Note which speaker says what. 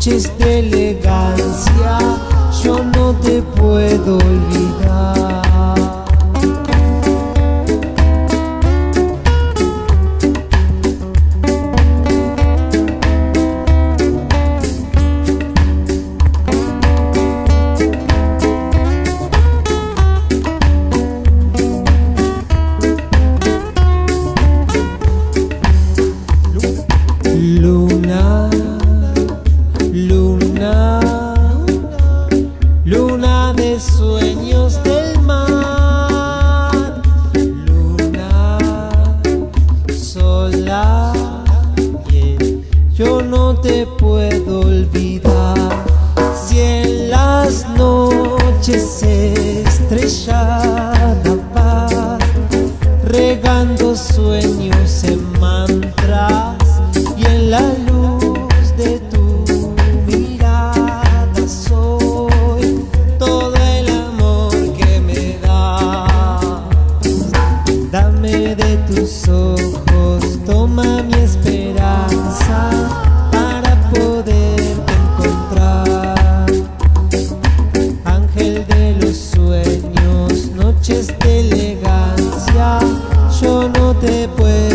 Speaker 1: noches de elegancia, yo no te puedo olvidar. Luna, luna, luna de sueños del mar, luna sola, yo no te puedo olvidar. Si en las noches estrellada va regando sueños en mantras, y en la luz de tu mirada soy todo el amor que me das. Dame de tus ojos, toma mi esperanza para poderte encontrar. Ángel de los sueños, noches de elegancia, yo no te puedo